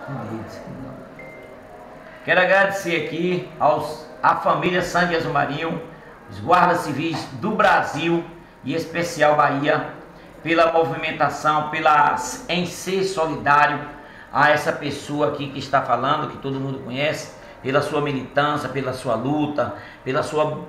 Quero agradecer aqui à família Sangue Azul Marinho, os guardas civis do Brasil e em especial Bahia, pela movimentação, em ser solidário a essa pessoa aqui que está falando, que todo mundo conhece, pela sua militância, pela sua luta, pela sua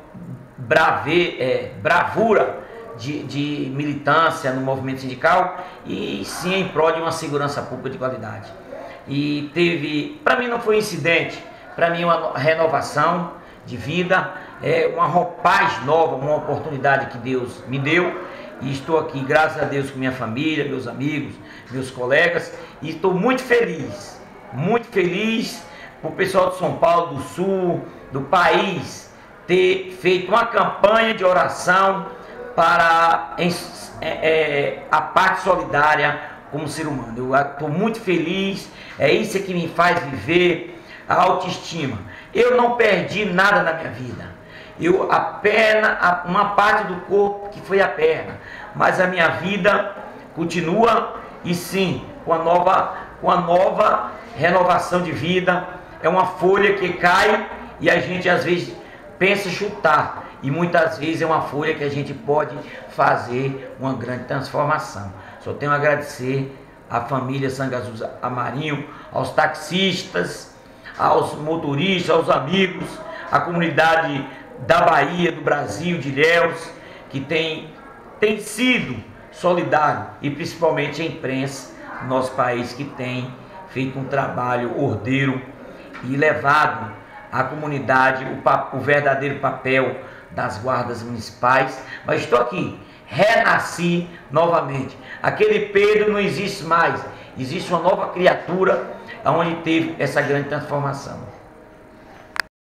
bravura de militância no movimento sindical e sim em prol de uma segurança pública de qualidade. E para mim não foi incidente, para mim uma renovação de vida, uma roupagem nova, uma oportunidade que Deus me deu. E estou aqui, graças a Deus, com minha família, meus amigos, meus colegas, e estou muito feliz por o pessoal de São Paulo, do Sul, do país, ter feito uma campanha de oração para a parte solidária como ser humano. Eu estou muito feliz, é isso que me faz viver a autoestima. Eu não perdi nada na minha vida. A perna, uma parte do corpo que foi a perna, mas a minha vida continua e sim, com a nova renovação de vida. É uma folha que cai e a gente às vezes pensa chutar, e muitas vezes é uma folha que a gente pode fazer uma grande transformação. Só tenho a agradecer à família Sangue Azul Marinho, aos taxistas, aos motoristas, aos amigos, à comunidade da Bahia, do Brasil, de Ilhéus, que tem sido solidário, e principalmente a imprensa do nosso país, que tem feito um trabalho ordeiro e levado à comunidade o verdadeiro papel das guardas municipais. Mas estou aqui, renasci novamente. Aquele Pedro não existe mais, existe uma nova criatura onde teve essa grande transformação.